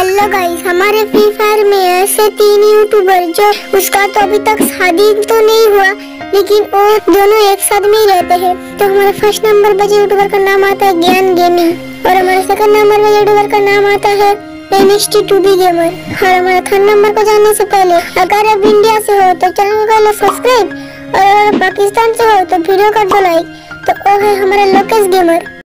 Hello guys, हमारे Free Fire में ऐसे 3 यूट्यूबर जो उसका तो अभी तक शादी तो नहीं हुआ, लेकिन वो दोनों एक साथ में ही रहते हैं। तो हमारा फर्स्ट नंबर पर यूट्यूबर का नाम आता है ज्ञान गेमिंग और हमारा सेकंड नंबर पर यूट्यूबर का नाम आता है NXT2B गेमर। और हमारा थर्ड नंबर को जानने से पहले अगर आप इंडिया से हो तो चैनल को कर सब्सक्राइब और अगर पाकिस्तान से हो तो वीडियो कर दो लाइक। तो वो है हमारा लोकेश गेमर।